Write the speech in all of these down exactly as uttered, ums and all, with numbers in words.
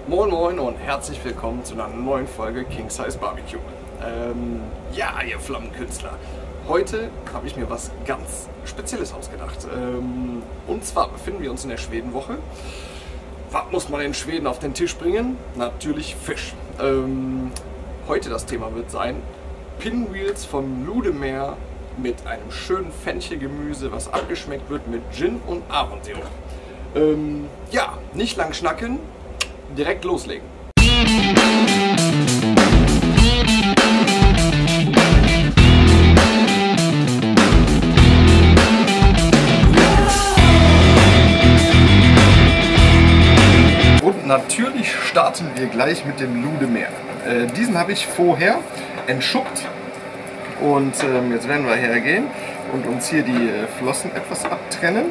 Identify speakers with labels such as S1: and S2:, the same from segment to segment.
S1: Moin Moin und herzlich willkommen zu einer neuen Folge King Size Barbecue. Ähm, ja, ihr Flammenkünstler, heute habe ich mir was ganz Spezielles ausgedacht. Ähm, und zwar befinden wir uns in der Schwedenwoche. Was muss man in Schweden auf den Tisch bringen? Natürlich Fisch. Ähm, heute das Thema wird sein Pinwheels vom Ludemeer mit einem schönen Fenchelgemüse, was abgeschmeckt wird mit Gin und Ahornsirup. Ähm, ja, nicht lang schnacken, direkt loslegen. Und natürlich starten wir gleich mit dem Ludemeer. Äh, diesen habe ich vorher entschuckt und ähm, jetzt werden wir hergehen und uns hier die äh, Flossen etwas abtrennen.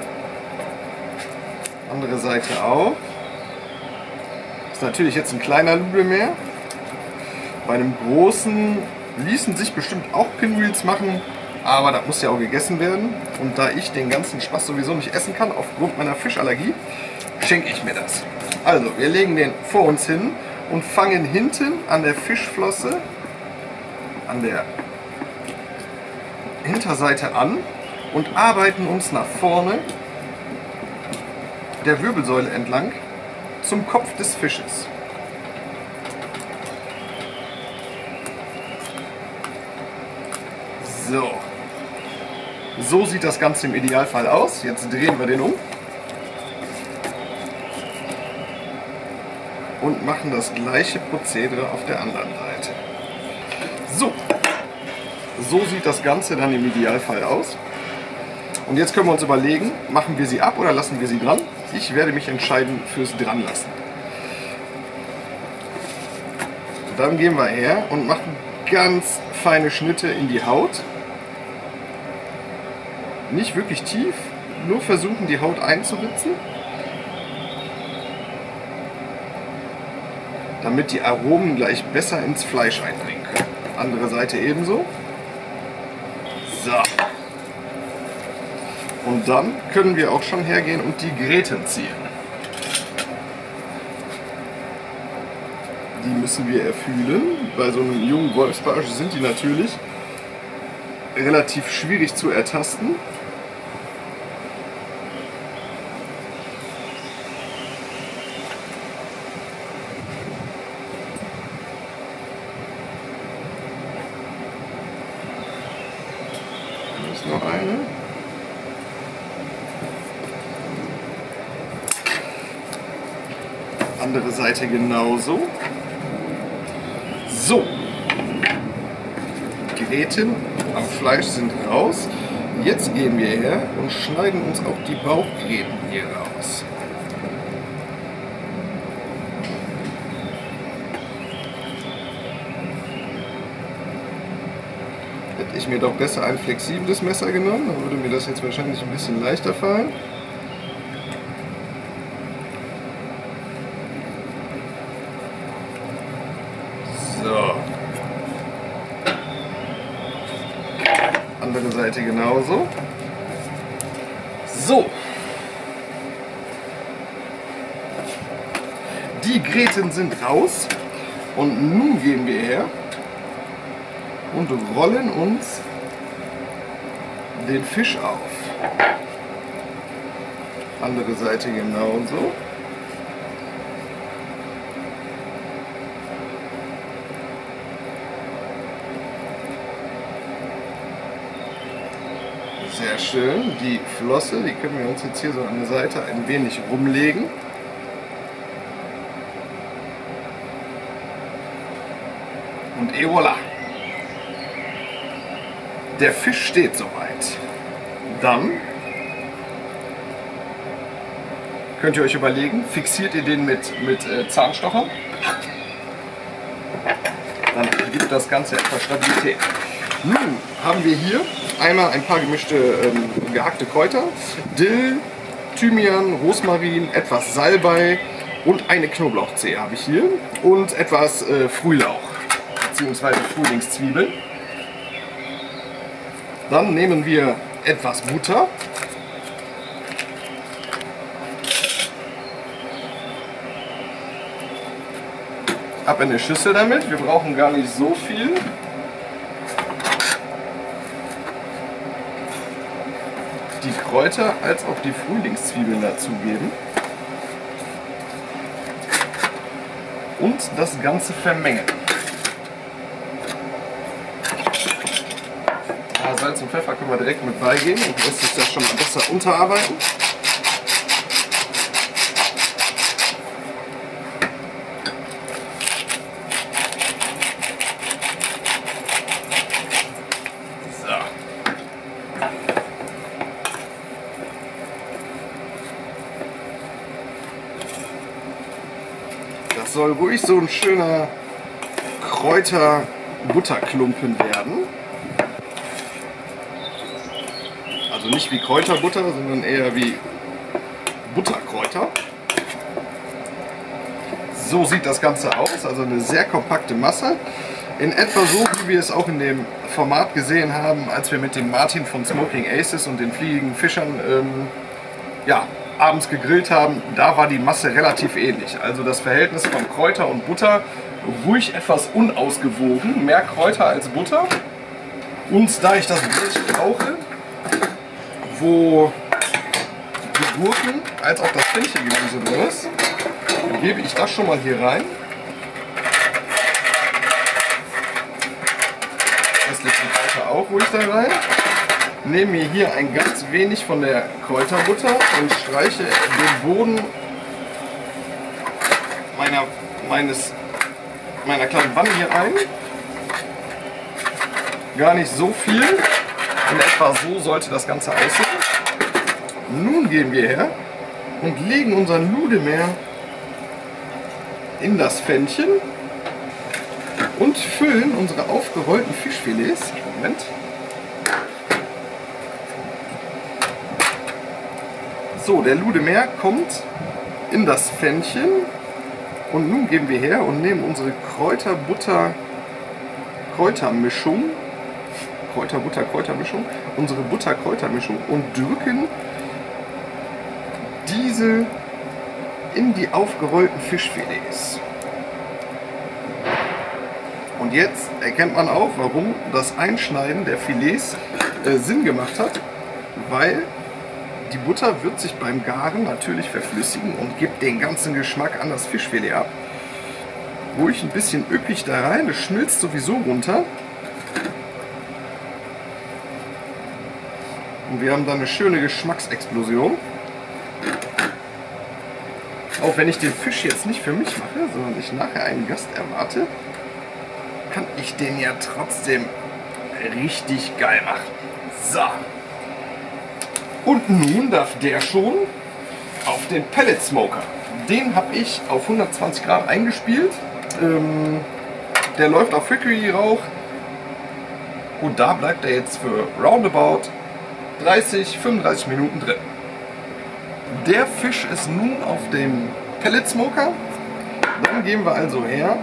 S1: Andere Seite auch. Das ist natürlich jetzt ein kleiner Ludemeer. Bei einem großen ließen sich bestimmt auch Pinwheels machen, aber das muss ja auch gegessen werden. Und da ich den ganzen Spaß sowieso nicht essen kann, aufgrund meiner Fischallergie, schenke ich mir das. Also, wir legen den vor uns hin und fangen hinten an der Fischflosse, an der Hinterseite an und arbeiten uns nach vorne der Wirbelsäule entlang zum Kopf des Fisches. So. So sieht das Ganze im Idealfall aus. Jetzt drehen wir den um. Und machen das gleiche Prozedere auf der anderen Seite. So. So sieht das Ganze dann im Idealfall aus. Und jetzt können wir uns überlegen, machen wir sie ab oder lassen wir sie dran? Ich werde mich entscheiden fürs Dranlassen. Dann gehen wir her und machen ganz feine Schnitte in die Haut. Nicht wirklich tief, nur versuchen die Haut einzuritzen, damit die Aromen gleich besser ins Fleisch eindringen können. Andere Seite ebenso. So. Und dann können wir auch schon hergehen und die Gräten ziehen. Die müssen wir erfühlen. Bei so einem jungen Wolfsbarsch sind die natürlich relativ schwierig zu ertasten. Da ist noch eine. Andere Seite genauso. So. Gräten am Fleisch sind raus. Jetzt gehen wir her und schneiden uns auch die Bauchgräten hier raus. Hätte ich mir doch besser ein flexibles Messer genommen, dann würde mir das jetzt wahrscheinlich ein bisschen leichter fallen. So. Andere Seite genauso. So. Die Gräten sind raus. Und nun gehen wir her und rollen uns den Fisch auf. Andere Seite genauso. Sehr schön. Die Flosse, die können wir uns jetzt hier so an der Seite ein wenig rumlegen. Und et voilà. Der Fisch steht soweit. Dann könnt ihr euch überlegen, fixiert ihr den mit, mit äh, Zahnstocher. Dann gibt das Ganze etwas Stabilität. Nun haben wir hier einmal ein paar gemischte ähm, gehackte Kräuter, Dill, Thymian, Rosmarin, etwas Salbei und eine Knoblauchzehe habe ich hier und etwas äh, Frühlauch bzw. Frühlingszwiebeln. Dann nehmen wir etwas Butter, ab in eine Schüssel damit. Wir brauchen gar nicht so viel. Die Kräuter als auch die Frühlingszwiebeln dazugeben. Und das Ganze vermengen. Ja, Salz und Pfeffer können wir direkt mit beigeben und lässt sich das schon mal besser unterarbeiten. Das soll ruhig so ein schöner Kräuter-Butterklumpen werden. Also nicht wie Kräuterbutter, sondern eher wie Butterkräuter. So sieht das Ganze aus, also eine sehr kompakte Masse. In etwa so, wie wir es auch in dem Format gesehen haben, als wir mit dem Martin von Smoking Aces und den fliegenden Fischern ähm, ja, abends gegrillt haben. Da war die Masse relativ ähnlich. Also das Verhältnis von Kräuter und Butter ruhig etwas unausgewogen. Mehr Kräuter als Butter. Und da ich das Blech brauche, wo die Gurken als auch das Fenchelgemüse drin ist, gebe ich das schon mal hier rein. Restlichen Kräuter auch ruhig da rein. Nehme mir hier ein ganz wenig von der Kräuterbutter und streiche den Boden meiner, meines, meiner kleinen Wanne hier ein. Gar nicht so viel. In etwa so sollte das Ganze aussehen. Nun gehen wir her und legen unseren Ludemeer in das Pfännchen und füllen unsere aufgerollten Fischfilets. Moment. So, der Ludemeer kommt in das Pfännchen und nun gehen wir her und nehmen unsere Kräuter-Butter-Kräutermischung, Kräuter-Butter-Kräutermischung, unsere Butter-Kräutermischung und drücken diese in die aufgerollten Fischfilets. Und jetzt erkennt man auch, warum das Einschneiden der Filets äh, Sinn gemacht hat, weil die Butter wird sich beim Garen natürlich verflüssigen und gibt den ganzen Geschmack an das Fischfilet ab. Ruhig ein bisschen üppig da rein, es schmilzt sowieso runter. Und wir haben dann eine schöne Geschmacksexplosion. Auch wenn ich den Fisch jetzt nicht für mich mache, sondern ich nachher einen Gast erwarte, kann ich den ja trotzdem richtig geil machen. So. Und nun darf der schon auf den Pellet Smoker. Den habe ich auf hundertzwanzig Grad eingespielt. Ähm, der läuft auf Hickory Rauch. Und da bleibt er jetzt für roundabout dreißig, fünfunddreißig Minuten drin. Der Fisch ist nun auf dem Pellet Smoker. Dann gehen wir also her,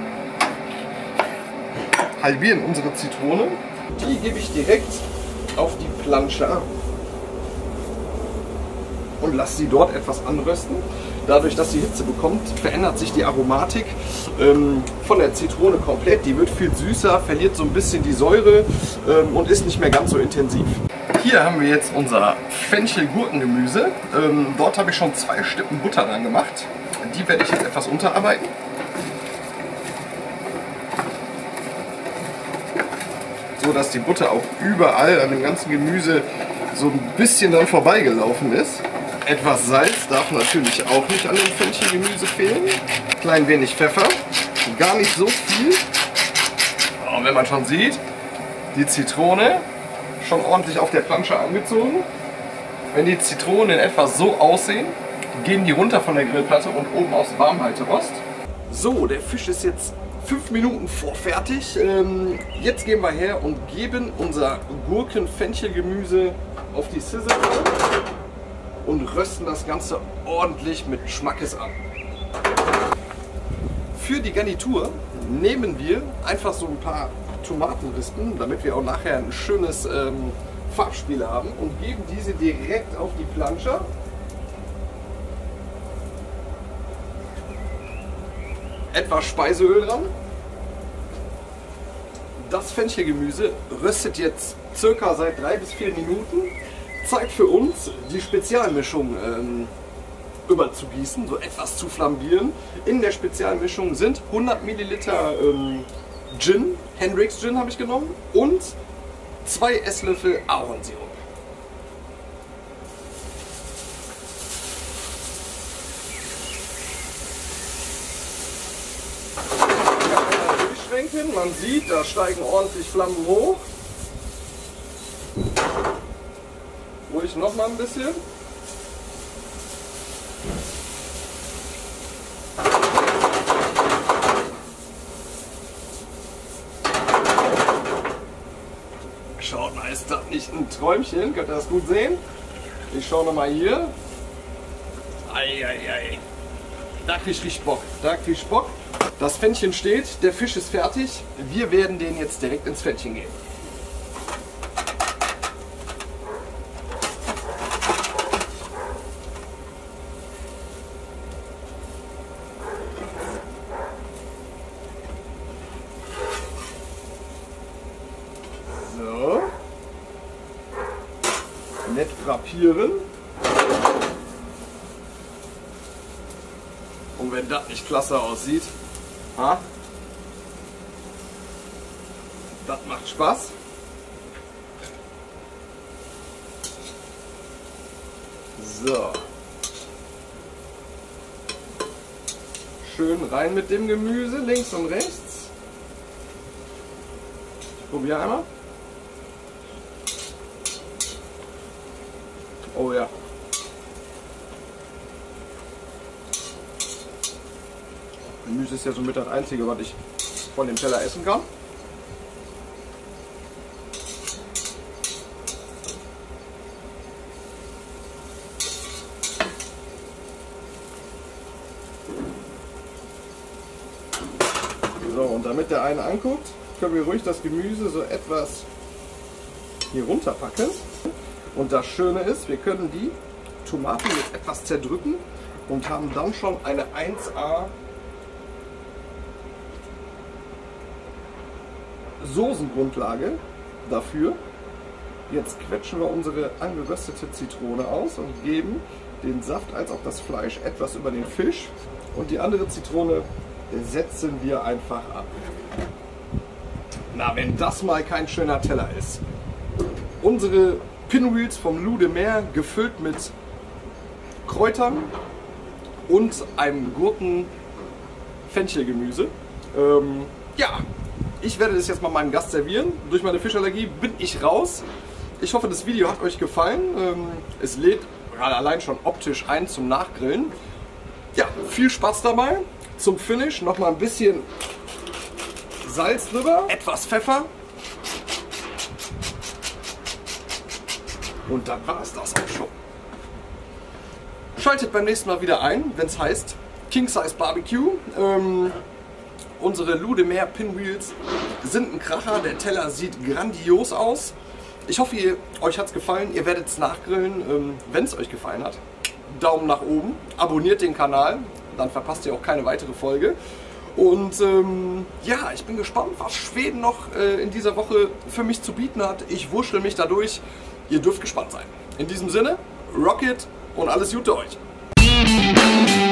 S1: halbieren unsere Zitrone. Die gebe ich direkt auf die Plancha und lasse sie dort etwas anrösten. Dadurch, dass sie Hitze bekommt, verändert sich die Aromatik ähm, von der Zitrone komplett. Die wird viel süßer, verliert so ein bisschen die Säure ähm, und ist nicht mehr ganz so intensiv. Hier haben wir jetzt unser Fenchel-Gurkengemüse. Ähm, dort habe ich schon zwei Stippen Butter dran gemacht. Die werde ich jetzt etwas unterarbeiten. So dass die Butter auch überall an dem ganzen Gemüse so ein bisschen dran vorbeigelaufen ist. Etwas Salz darf natürlich auch nicht an dem Fenchelgemüse fehlen. Klein wenig Pfeffer, gar nicht so viel. Und wenn man schon sieht, die Zitrone schon ordentlich auf der Plancha angezogen. Wenn die Zitronen in etwa so aussehen, gehen die runter von der Grillplatte und oben aufs Warmhalterost. So, der Fisch ist jetzt fünf Minuten vorfertig. Ähm, jetzt gehen wir her und geben unser Gurken-Fenchelgemüse auf die Sizzle und rösten das Ganze ordentlich mit Schmackes an. Für die Garnitur nehmen wir einfach so ein paar Tomatenrispen, damit wir auch nachher ein schönes ähm, Farbspiel haben, und geben diese direkt auf die Plancha. etwas Speiseöl dran. Das Fenchelgemüse röstet jetzt circa seit drei bis vier Minuten. Zeit für uns, die Spezialmischung ähm, überzugießen, so etwas zu flambieren. In der Spezialmischung sind hundert Milliliter ähm, Gin, Hendrix Gin habe ich genommen, und zwei Esslöffel Ahornsirup. Durchschwenken, man sieht, da steigen ordentlich Flammen hoch. Ruhig noch mal ein bisschen. Schaut mal, ist das nicht ein Träumchen? Könnt ihr das gut sehen? Ich schaue noch mal hier. Eieiei. Da krieg ich richtig Bock. Da krieg ich Bock. Das Pfännchen steht, der Fisch ist fertig. Wir werden den jetzt direkt ins Pfännchen geben. So. Nett frappieren. Und wenn das nicht klasse aussieht, ha? Das macht Spaß. So. Schön rein mit dem Gemüse, links und rechts. Ich probiere einmal. Oh ja. Gemüse ist ja somit das Einzige, was ich von dem Teller essen kann. So, und damit der eine anguckt, können wir ruhig das Gemüse so etwas hier runterpacken. Und das Schöne ist, wir können die Tomaten jetzt etwas zerdrücken und haben dann schon eine eins A Soßengrundlage dafür. Jetzt quetschen wir unsere angeröstete Zitrone aus und geben den Saft als auch das Fleisch etwas über den Fisch, und die andere Zitrone setzen wir einfach ab. Na, wenn das mal kein schöner Teller ist. Unsere Pinwheels vom Loup de Mer, gefüllt mit Kräutern und einem Gurken-Fenchelgemüse. Ähm, ja, ich werde das jetzt mal meinem Gast servieren. Durch meine Fischallergie bin ich raus. Ich hoffe, das Video hat euch gefallen. Ähm, es lädt gerade allein schon optisch ein zum Nachgrillen. Ja, viel Spaß dabei. Zum Finish noch mal ein bisschen Salz drüber, etwas Pfeffer. Und dann war es das auch schon. Schaltet beim nächsten Mal wieder ein, wenn es heißt King Size Barbecue. Ähm, unsere Loup de Mer Pinwheels sind ein Kracher. Der Teller sieht grandios aus. Ich hoffe, ihr, euch hat es gefallen. Ihr werdet es nachgrillen. Ähm, wenn es euch gefallen hat, Daumen nach oben. Abonniert den Kanal. Dann verpasst ihr auch keine weitere Folge. Und ähm, ja, ich bin gespannt, was Schweden noch äh, in dieser Woche für mich zu bieten hat. Ich wurschtel mich da durch. Ihr dürft gespannt sein. In diesem Sinne, Rocket und alles Gute euch.